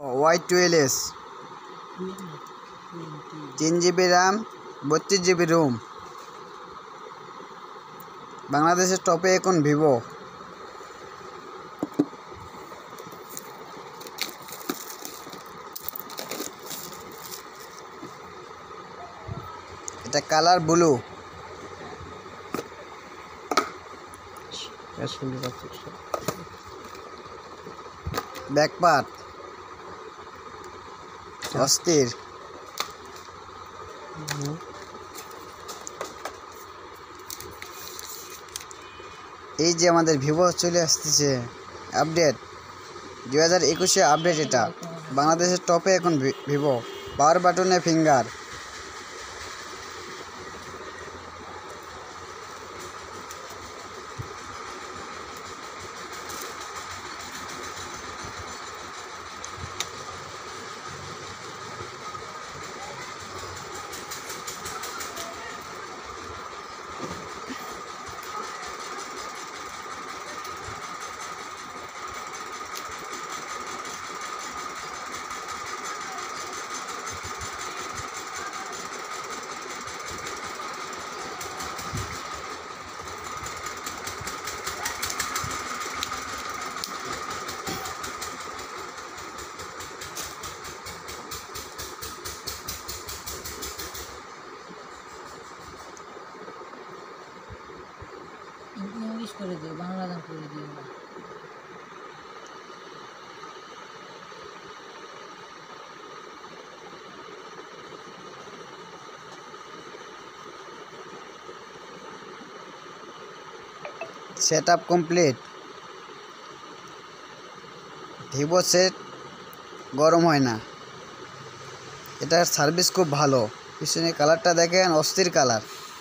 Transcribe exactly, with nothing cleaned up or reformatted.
Y twelve S তিন GB RAM, বত্রিশ GB ROM. বাংলাদেশের টপে এখন ভিভো। এটা কালার ব্লু। ব্যাক পার্ট অস্থির। এই যে আমাদের ভিভো চলে আসতেছে আপডেট, দুই হাজার একুশে আপডেট। এটা বাংলাদেশের টপে এখন ভিভো। পাওয়ার বাটনে ফিঙ্গার। ইংলিশ করে দিও, বাংলা গান করে দিও না। Set up complete. Vivo set গরম হয় না। এটার সার্ভিস খুব ভালো। পিছনে কালারটা দেখেন, অস্থির কালার।